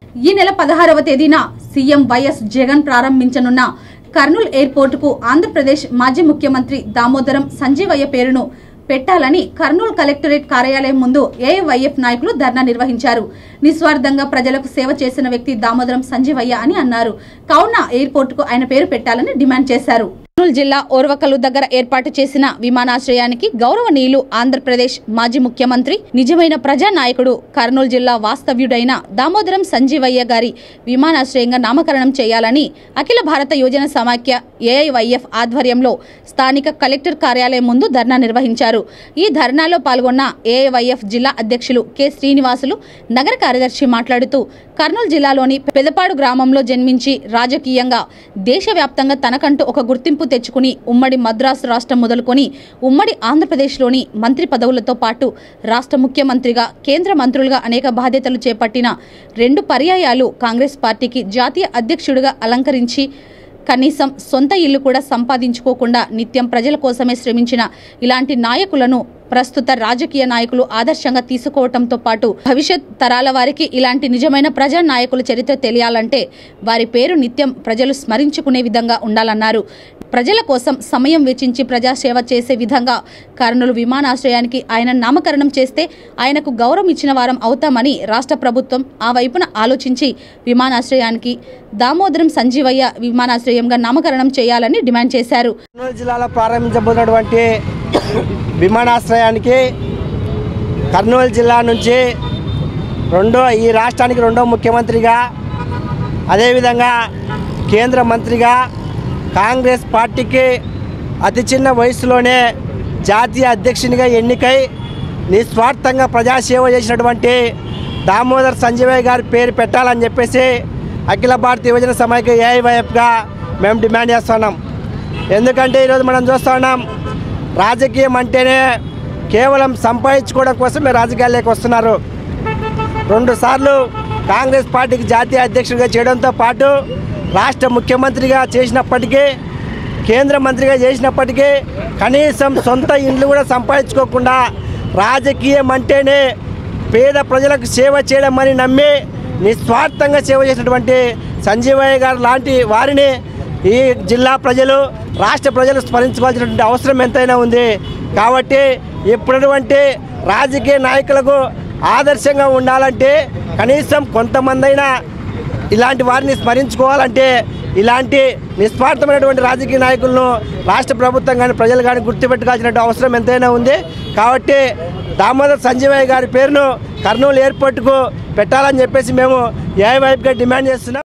ఈ నెల 16వ తేదీన సీఎం వైఎస్ జగన్ ప్రారంభించనున్న kurnool airportku ఆంధ్రప్రదేశ్ మాజీ ముఖ్యమంత్రి దామోదరం సంజీవయ్య పేరును పెట్టాలని kurnool కలెక్టరేట్ కార్యాలయం ముందు aiyf నాయకులు ధర్నా నిర్వహించారు. నిస్వార్థంగా ప్రజలకు సేవ చేసిన వ్యక్తి దామోదరం సంజీవయ్య అని అన్నారు. కావున ఎయిర్పోర్టుకు ఆయన పేరు పెట్టాలని డిమాండ్ చేశారు. kurnool జిల్లా ఓర్వకల్లు దగ్గర ఏర్పాటు చేసిన విమానాశ్రయానికి గౌరవనీయులు ఆంధ్రప్రదేశ్ మాజీ ముఖ్యమంత్రి నిజమైన ప్రజానాయకుడు kurnool జిల్లా వాస్తవ్యుడైన దామోదరం సంజీవయ్య గారి విమానాశ్రయంగా నామకరణం చేయాలని అఖిల భారత యోజన సమాఖ్య aiyf ఆధ్వర్యంలో స్థానిక కలెక్టర్ కార్యాలయం ముందు ధర్నా నిర్వహించారు. ఈ ధర్నాలో పాల్గొన్న aiyf జిల్లా అధ్యక్షులు కె శ్రీనివాసులు నగర కార్యదర్శి మాట్లాడుతూ kurnool జిల్లాలోని పెదపాడు గ్రామంలో జన్మించి రాజకీయంగా దేశవ్యాప్తంగా తనకంటూ ఒక గుర్తింపు తెచ్చుకుని ఉమ్మడి మద్రాసు రాష్ట్రం మొదలుకొని ఉమ్మడి ఆంధ్రప్రదేశ్లోని మంత్రి పదవులతో పాటు రాష్ట్ర ముఖ్యమంత్రిగా కేంద్ర మంత్రులుగా అనేక బాధ్యతలు చేపట్టిన 2 పర్యాయాలు కాంగ్రెస్ పార్టీకి జాతీయ అధ్యక్షుడిగా అలంకరించి కనీసం సొంత ఇల్లు కూడా సంపాదించుకోకుండా నిత్యం ప్రజల కోసమే శ్రమించిన ఇలాంటి నాయకులను ప్రస్తుత రాజకీయ నాయకులు ఆదర్శంగా తీసుకోవడంతో పాటు భవిష్యత్ తరాల వారికి ఇలాంటి నిజమైన ప్రజా నాయకుల చరిత్ర తెలియాలంటే వారి పేరు నిత్యం ప్రజలు స్మరించుకునే విధంగా ఉండాలన్నారు. ప్రజల కోసం సమయం వెచ్చించి ప్రజాసేవ చేసే విధంగా kurnool విమానాశ్రయానికి ఆయన నామకరణం చేస్తే ఆయనకు గౌరవం ఇచ్చిన వారం అవుతామని రాష్ట్ర ప్రభుత్వం ఆ వైపున ఆలోచించి విమానాశ్రయానికి దామోదరం సంజీవయ్య విమానాశ్రయంగా నామకరణం చేయాలని డిమాండ్ చేశారు. kurnool జిల్లాలో ప్రారంభించబోతున్నటువంటి విమానాశ్రయానికి kurnool జిల్లా నుంచి ఈ రాష్ట్రానికి రెండో ముఖ్యమంత్రిగా అదేవిధంగా కేంద్ర మంత్రిగా కాంగ్రెస్ పార్టీకి అతి చిన్న వయసులోనే జాతీయ అధ్యక్షునిగా ఎన్నికై నిస్వార్థంగా ప్రజాసేవ చేసినటువంటి దామోదర్ సంజీవయ్య గారి పేరు పెట్టాలని చెప్పేసి అఖిల భారత యువజన సమాఖ్య aiyfగా మేము డిమాండ్ చేస్తున్నాం. ఎందుకంటే ఈరోజు మనం చూస్తున్నాం, రాజకీయం అంటేనే కేవలం సంపాదించుకోవడం కోసమే రాజకీయాల్లోకి వస్తున్నారు. 2 సార్లు కాంగ్రెస్ పార్టీకి జాతీయ అధ్యక్షుడిగా చేయడంతో పాటు రాష్ట్ర ముఖ్యమంత్రిగా చేసినప్పటికీ కేంద్ర మంత్రిగా చేసినప్పటికీ కనీసం సొంత ఇండ్లు కూడా సంపాదించుకోకుండా రాజకీయం అంటేనే పేద ప్రజలకు సేవ చేయడం అని నమ్మి నిస్వార్థంగా సేవ చేసినటువంటి సంజీవయ్య గారు లాంటి వారిని ఈ జిల్లా ప్రజలు రాష్ట్ర ప్రజలు స్మరించుకోవాల్సినటువంటి అవసరం ఎంతైనా ఉంది. కాబట్టి ఇప్పుడున్నటువంటి రాజకీయ నాయకులకు ఆదర్శంగా ఉండాలంటే కనీసం కొంతమందైనా ఇలాంటి వారిని స్మరించుకోవాలంటే ఇలాంటి నిస్వార్థమైనటువంటి రాజకీయ నాయకులను రాష్ట్ర ప్రభుత్వం కానీ ప్రజలు కానీ గుర్తుపెట్టుకోవాల్సిన అవసరం ఎంతైనా ఉంది. కాబట్టి దామోదర్ సంజీవయ్య గారి పేరును kurnool ఎయిర్పోర్ట్కు పెట్టాలని చెప్పేసి మేము aiyfగా డిమాండ్ చేస్తున్నాం.